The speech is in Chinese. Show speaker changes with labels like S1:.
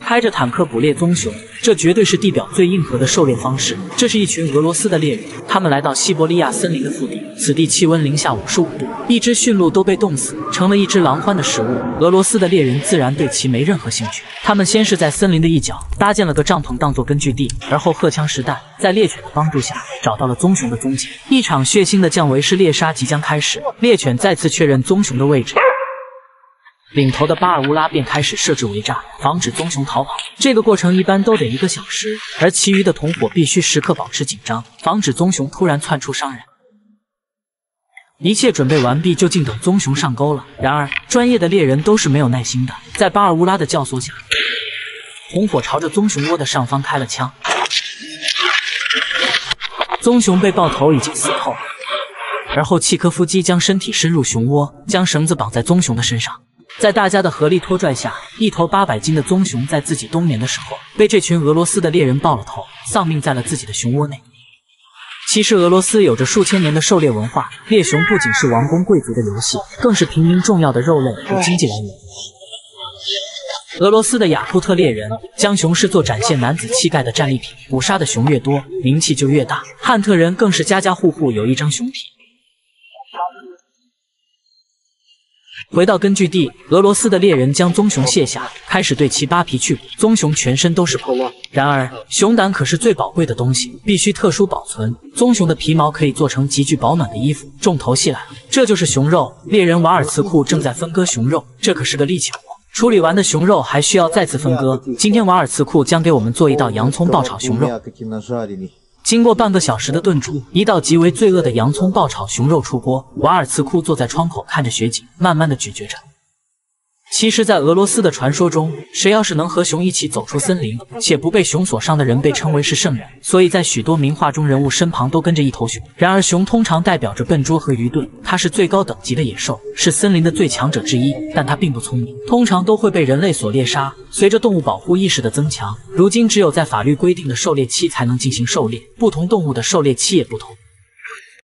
S1: 开着坦克捕猎棕熊，这绝对是地表最硬核的狩猎方式。这是一群俄罗斯的猎人，他们来到西伯利亚森林的腹地，此地气温零下55度，一只驯鹿都被冻死，成了一只狼獾的食物。俄罗斯的猎人自然对其没任何兴趣，他们先是在森林的一角搭建了个帐篷当作根据地，而后荷枪实弹，在猎犬的帮助下找到了棕熊的踪迹。一场血腥的降维式猎杀即将开始，猎犬再次确认棕熊的位置。领头的巴尔乌拉便开始设置围栅，防止棕熊逃跑。这个过程一般都得1个小时，而其余的同伙必须时刻保持紧张，防止棕熊突然窜出伤人。一切准备完毕，就静等棕熊上钩了。然而，专业的猎人都是没有耐心的，在巴尔乌拉的教唆下，同伙朝着棕熊窝的上方开了枪。棕熊被爆头已经死透了，而后契科夫基将身体深入熊窝，将绳子绑在棕熊的身上。在大家的合力拖拽下，一头800斤的棕熊在自己冬眠的时候，被这群俄罗斯的猎人爆了头，丧命在了自己的熊窝内。其实俄罗斯有着数千年的狩猎文化，猎熊不仅是王公贵族的游戏，更是平民重要的肉类和经济来源。俄罗斯的雅库特猎人将熊视作展现男子气概的战利品，捕杀的熊越多，名气就越大。汉特人更是家家户户有一张熊皮。回到根据地，俄罗斯的猎人将棕熊卸下，开始对其扒皮去骨。棕熊全身都是破窝，然而熊胆可是最宝贵的东西，必须特殊保存。棕熊的皮毛可以做成极具保暖的衣服。重头戏来了，这就是熊肉。猎人瓦尔茨库正在分割熊肉，这可是个力气活。处理完的熊肉还需要再次分割。今天瓦尔茨库将给我们做一道洋葱爆炒熊肉。经过半个小时的炖煮，一道极为罪恶的洋葱爆炒熊肉出锅。瓦尔茨库坐在窗口看着雪景，慢慢的咀嚼着。其实，在俄罗斯的传说中，谁要是能和熊一起走出森林，且不被熊所伤的人，被称为是圣人。所以在许多名画中，人物身旁都跟着一头熊。然而，熊通常代表着笨拙和愚钝，它是最高等级的野兽，是森林的最强者之一，但它并不聪明，通常都会被人类所猎杀。随着动物保护意识的增强，如今只有在法律规定的狩猎期才能进行狩猎，不同动物的狩猎期也不同。